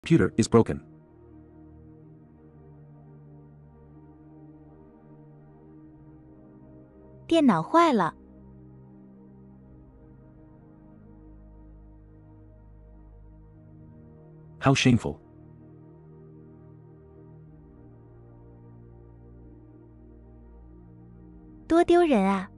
Computer is broken. 电脑坏了。 How shameful. 多丢人啊！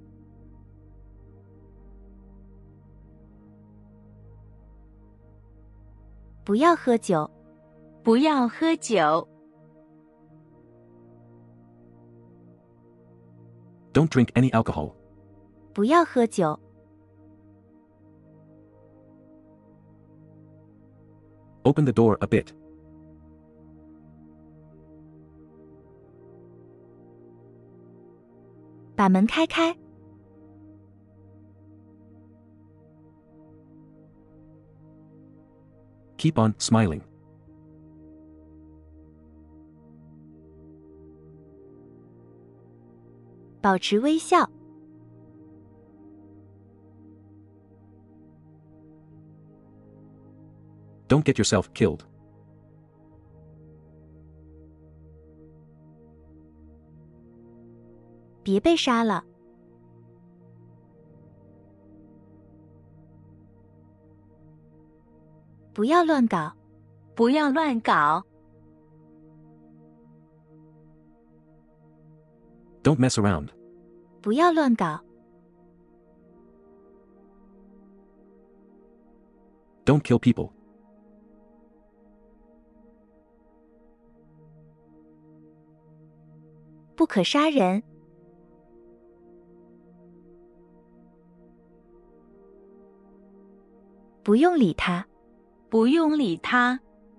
不要喝酒， 不要喝酒。 Don't drink any alcohol. 不要喝酒。 Open the door a bit. 把门开开。 Keep on smiling. 保持微笑。 Don't get yourself killed. 别被杀了。不要乱搞。 不要乱搞。 Don't mess around. 不要乱搞。 Don't kill people. 不可杀人。不用理他。 不用理他。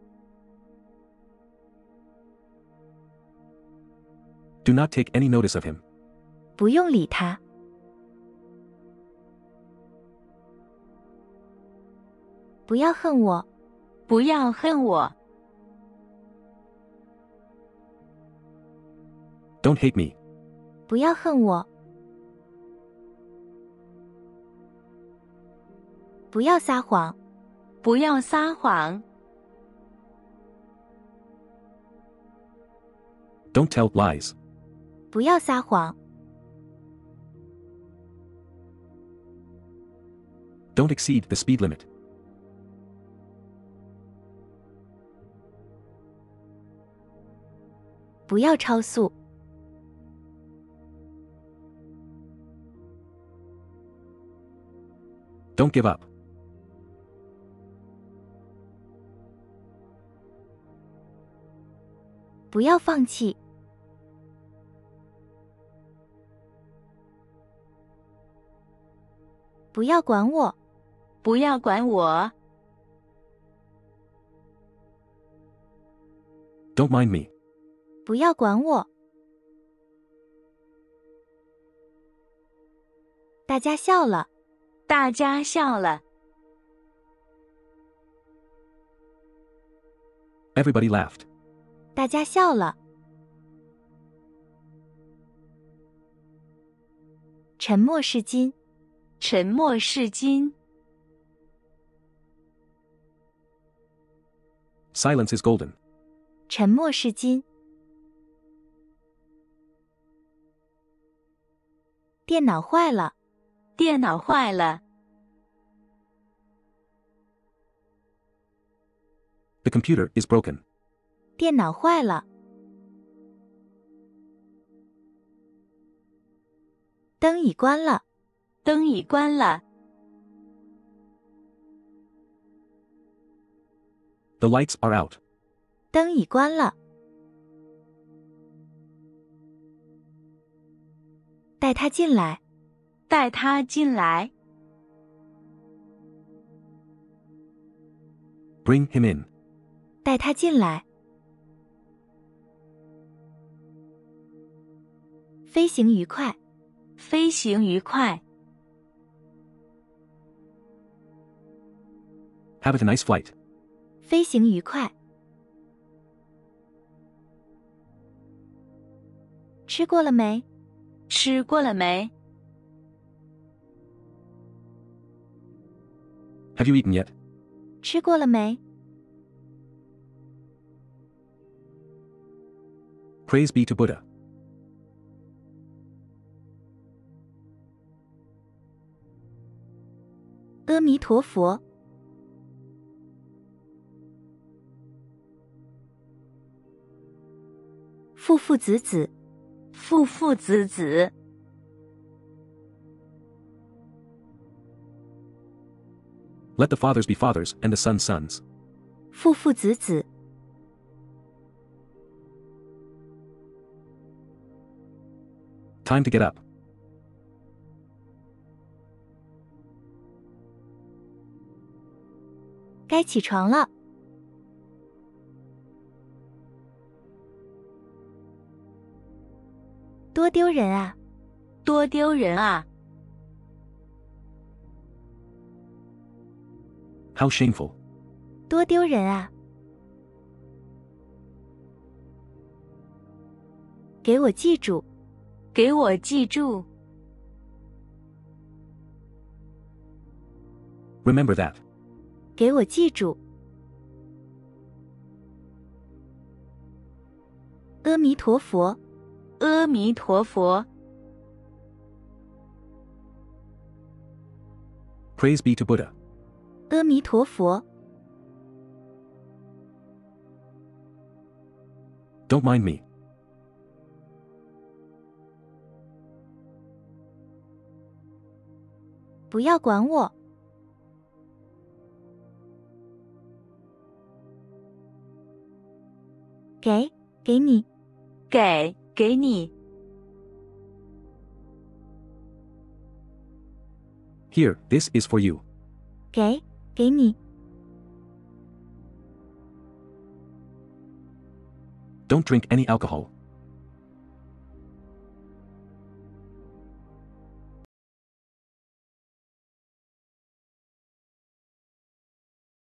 Do not take any notice of him. 不用理他。不要恨我。 不要恨我。 Don't hate me. 不要恨我。不要撒谎。 不要撒谎。 Don't tell lies. 不要撒谎。 Don't exceed the speed limit. 不要超速。 Don't give up. 不要放弃。不要管我。 不要管我。 Don't mind me. 不要管我。大家笑了。 大家笑了。 Everybody laughed. 大家笑了。沉默是金。 沉默是金。 Silence is golden. 沉默是金。电脑坏了。 电脑坏了。 The computer is broken. 电脑坏了。灯已关了。 灯已关了。 The lights are out. 灯已关了。带他进来。 带他进来。 Bring him in. 带他进来。飞行愉快。 飞行愉快。 Have a nice flight. 飞行愉快。吃过了没？ 吃过了没？ Have you eaten yet? 吃过了没？ Praise be to Buddha. 阿弥陀佛。父父子子。 父父子子。 Let the fathers be fathers and the sons sons. 父父子子。 Time to get up. 该起床了。多丢人啊！ 多丢人啊！ How shameful. 多丢人啊！给我记住。 给我记住。 Remember that. 给我记住。阿弥陀佛。 阿弥陀佛。 Praise be to Buddha. 阿弥陀佛。 Don't mind me. 不要管我。给你。 给你。 Here, this is for you. 给你。 Don't drink any alcohol.